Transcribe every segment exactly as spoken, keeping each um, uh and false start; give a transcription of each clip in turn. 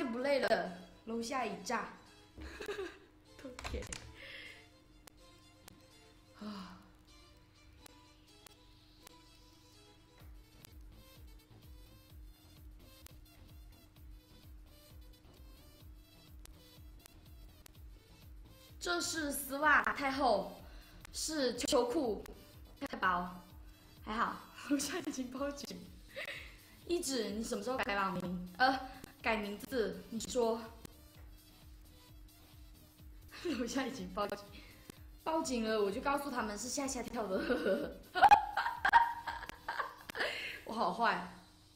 就不累了，楼下一炸，都甜啊。 这是丝袜太厚，是秋裤太薄，还好。楼下已经报警。一指，你什么时候改网名？呃，改名字？你说。楼下已经报警，报警了，我就告诉他们是夏夏跳的。我好坏。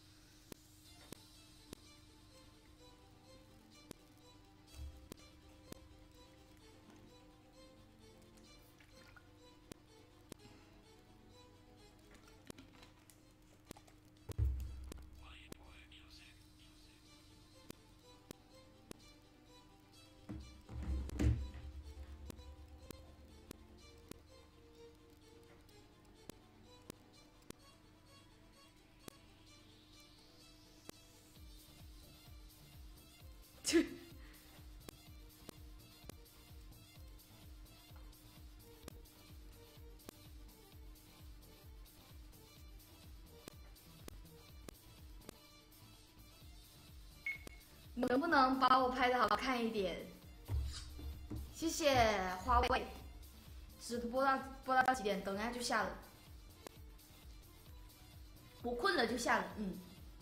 能不能把我拍的好看一点？谢谢花卉。直播到播到几点？等一下就下了。我困了就下了，嗯。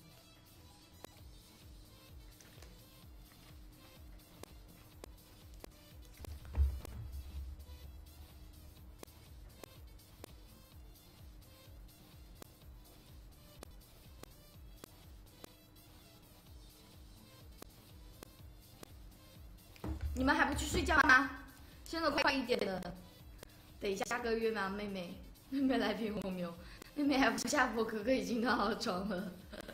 你们还不去睡觉吗？现在都快一点了，等一下下个月吗？妹妹，妹妹来瓶红牛，妹妹还不下播，哥哥已经到好床了。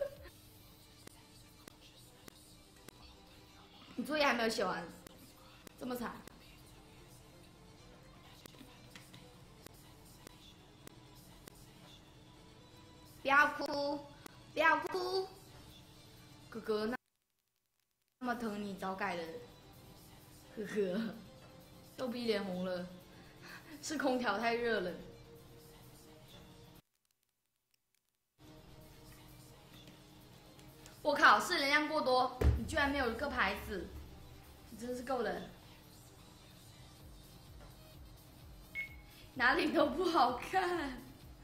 你作业还没有写完，这么惨。不要哭，不要哭，哥哥那那么疼你，早改了。 呵呵，豆逼脸红了，是空调太热了。我靠，是能量过多，你居然没有一个牌子，你真是够了。哪里都不好看。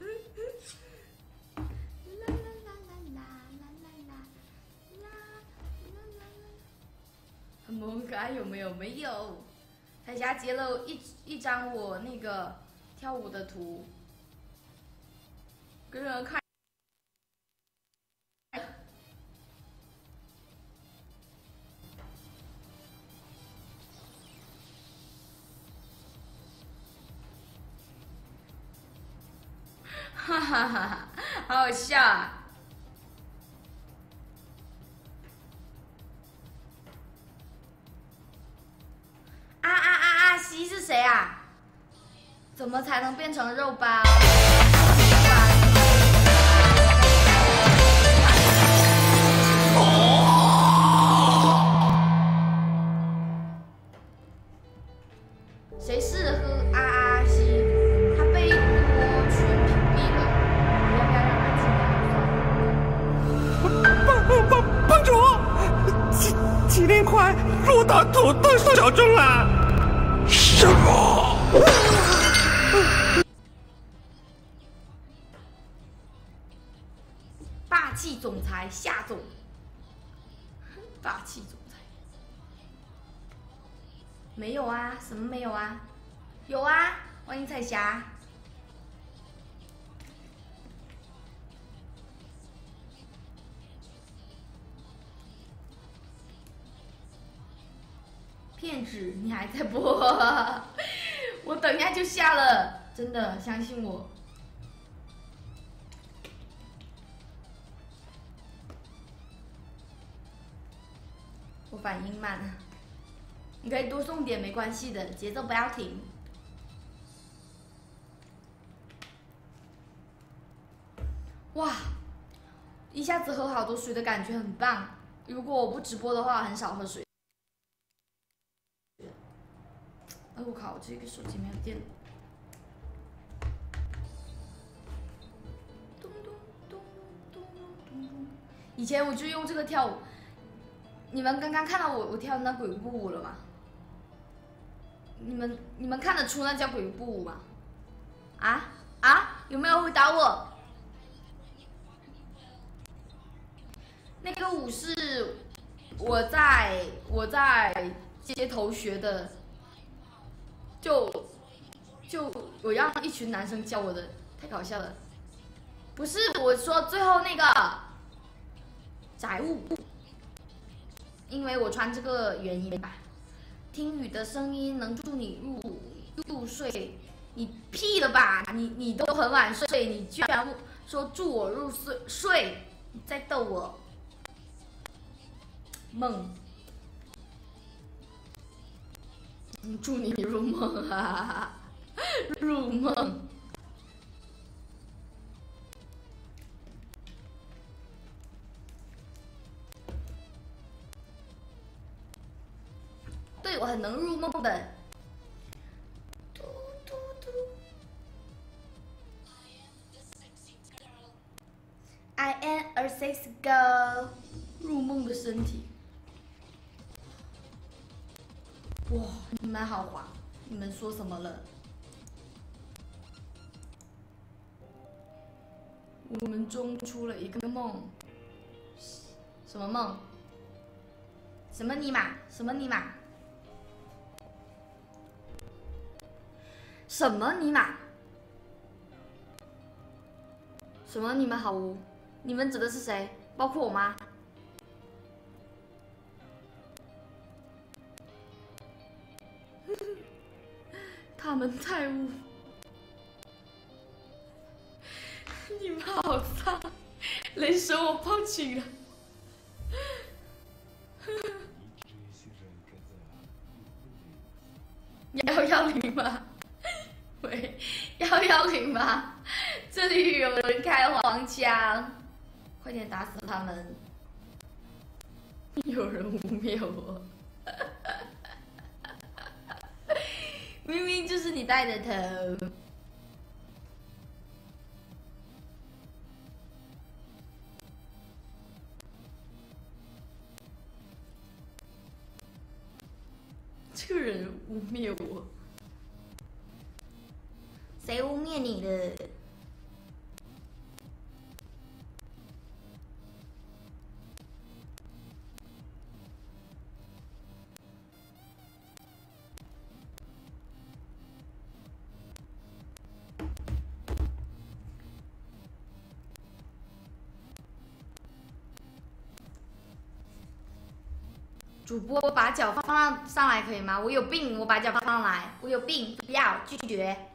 很萌可爱有没有？没有。彩霞截了一一张我那个跳舞的图，给人看。哈哈哈哈，好好笑啊！ 啊啊啊啊！西是谁啊？怎么才能变成肉包？谁是喝啊啊西？他被多群屏蔽了，我要不要让他进来？帮帮帮主！几几零块落到土豆手中了。 什么？霸气总裁夏总，霸气总裁没有啊？什么没有啊？有啊！欢迎彩霞。骗子，你还在播？我等一下就下了，真的，相信我。我反应慢，你可以多送点，没关系的，节奏不要停。哇，一下子喝好多水的感觉很棒如果我不直播的话，很少喝水。哎，我靠，这个手机没有电了。咚咚咚咚咚咚。以前我就用这个跳舞。你们刚刚看到我我跳那鬼步舞了吗？你们你们看得出那叫鬼步舞吗？啊啊！有没有回答我？那个舞是我在我在街头学的，就就我让一群男生教我的，太搞笑了。不是我说最后那个宅舞，因为我穿这个原因吧。听雨的声音能助你入入睡，你屁了吧？你你都很晚睡，你居然说助我入睡睡，你在逗我？梦，祝你入梦啊，入梦。对，我很能入梦的。嘟嘟嘟 I am a sexy girl， 入梦的身体。哇，你们好滑！你们说什么了？我们中出了一个梦。什么梦？什么尼玛？什么尼玛？什么尼玛？什么你们好污？你们指的是谁？包括我吗？他们太污，你们好脏！雷神我报警了。幺幺零吗？喂，幺幺零吗？这里有人开黄腔，快点打死他们！有人污蔑我。明明就是你带的头。这个人污蔑我，谁污蔑你了？主播把脚放上上来可以吗？我有病，我把脚放上来，我有病，不要拒绝，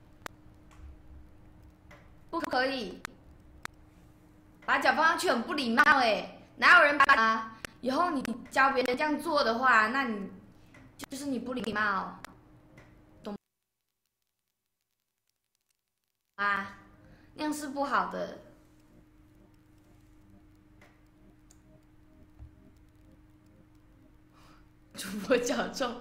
不可以，把脚放上去很不礼貌哎，哪有人把啊？以后你教别人这样做的话，那你就是你不礼貌，懂吗？那样是不好的。主播脚重，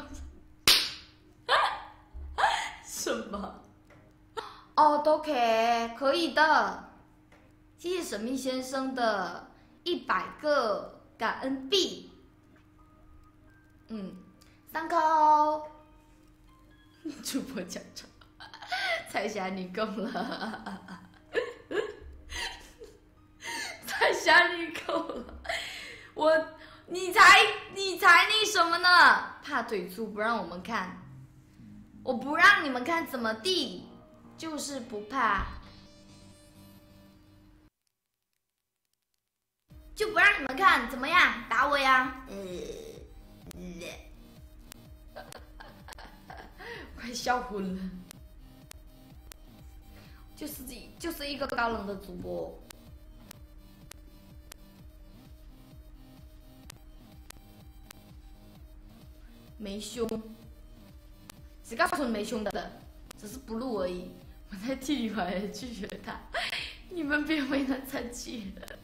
什么？哦，都可以，可以的。谢谢神秘先生的一百个感恩币。嗯，三扣。主播脚重，彩霞你够了，彩霞你够了，我。你才你才那什么呢？怕腿粗不让我们看，我不让你们看怎么地，就是不怕，就不让你们看，怎么样？打我呀！呃，快笑昏了，就是就是一个高冷的主播。没胸，谁告诉你没胸的？只是不录而已。我在替你们拒绝他，你们别为难生气了。